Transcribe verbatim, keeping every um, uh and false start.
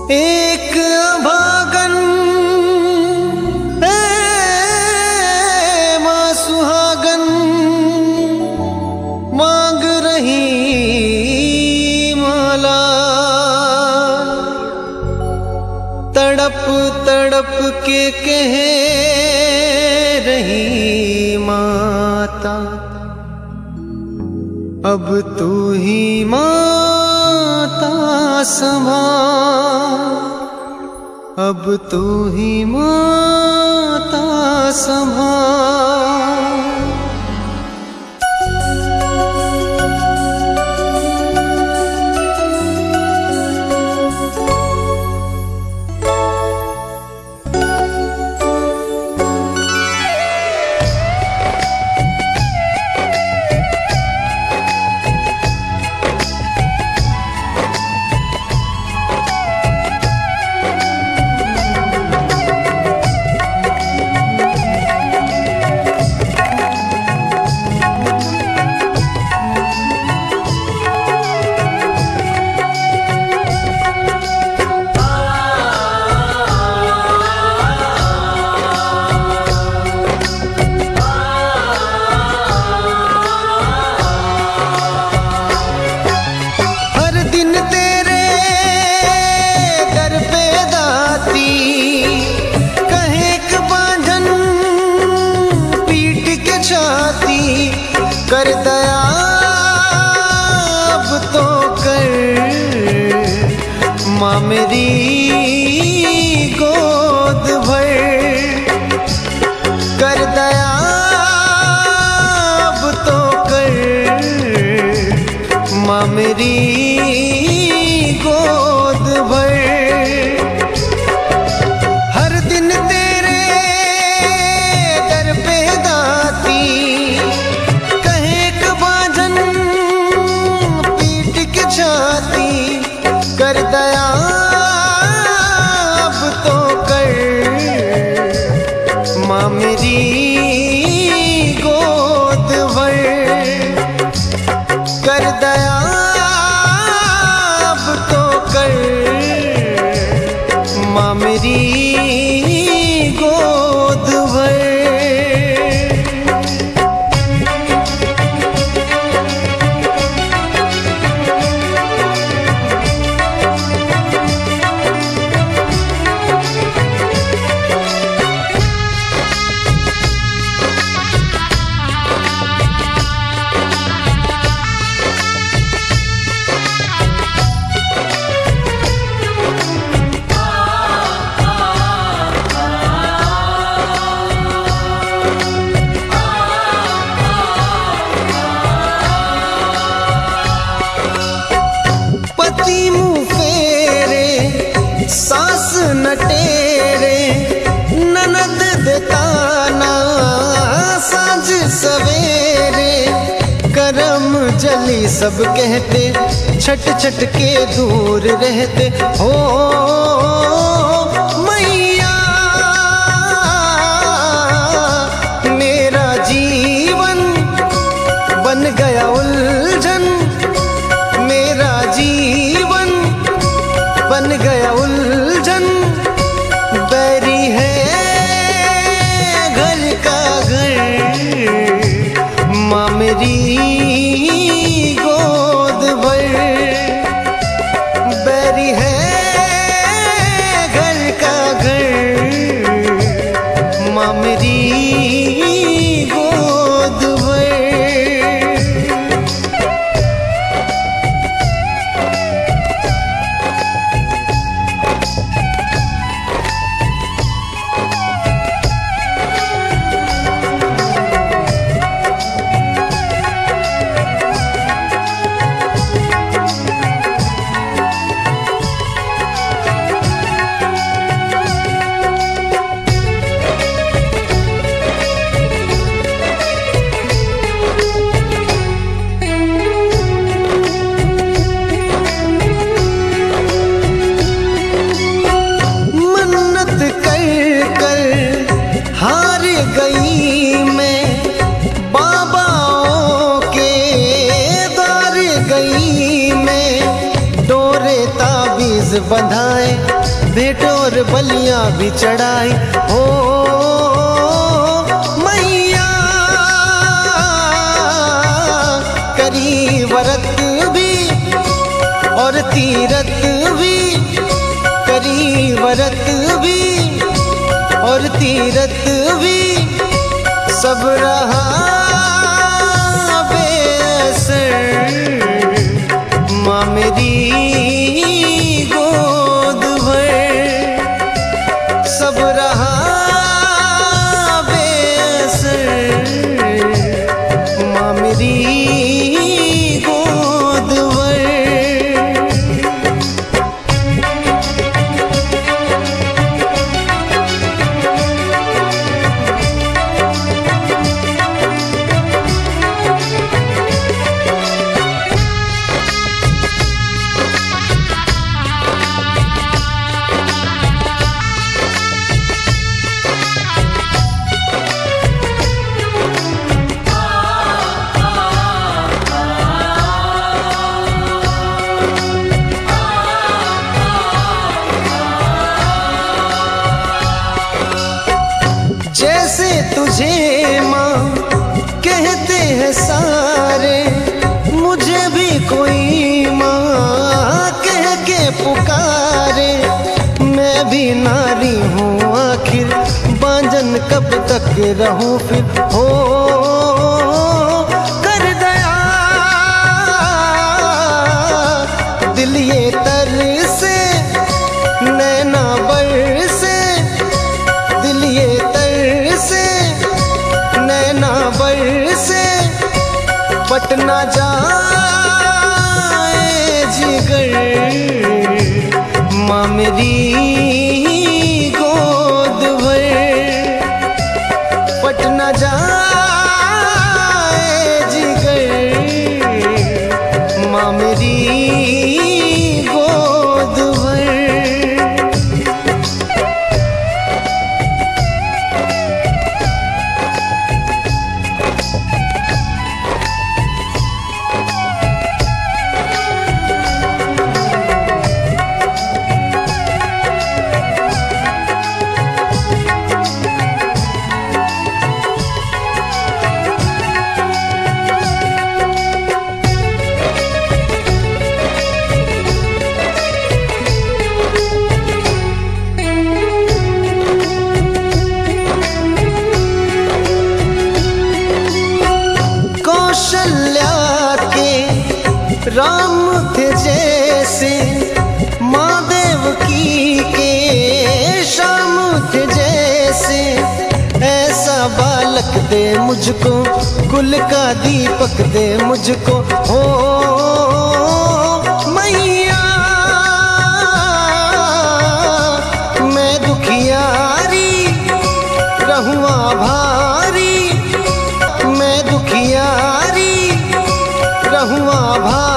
एक अभागन है माँ सुहागन मांग रही माला, तड़प तड़प के कह रही माता, अब तू ही माता संभाल, अब तू ही माता संभाल। कर दया अब तो कर, माँ मेरी गोद भर, कर दया अब तो कर, माँ मेरी गोद भर। हर दिन तेरे दर पे दाती, कर दया अब तो कर, माँ मेरी गोद भर, कर दया अब तो कर, माँ मेरी गोद भर। सास नटेरे ननद देताना, साँझ सवेरे करम जली सब कहते, छट छट के दूर रहते हो मैया। मेरा जीवन बन गया उलझन, मेरा जीवन बन गया उलझन, बैरी है घर का घर, माँ मेरी गोद भर, बैरी है घर का घर, माँ मेरी गोद भर। बंधाए भेंट और बलियां भी चढ़ाई। हो मैया करी व्रत भी और तीरथ भी, करी व्रत भी और तीरथ भी, सब रहा बेअसर माँ मेरी गोद भर, सब रहा बेअसर माँ मेरी गोद भर। जैसे तुझे माँ कहते हैं सारे, मुझे भी कोई माँ कह के पुकारे। मैं भी नारी हूँ आखिर, बांझन कब तक रहूं फिर। हो कर दया दिल ये तर से, नैना बर से, दिल ये तर से, नैना बर से, पटना जाए जिगर माँ मेरी गोद भर, पटना जाए जिगर माँ मेरी गोद भर। कौशल्या के राम थे जैसे, माँ देवकी के श्याम थे जैसे, ऐसा बालक दे मुझको, कुल का दीपक दे मुझको। हो मैया मैं दुखियारी रहूँ भारी, मैं दुखियारी रहूँ भारी।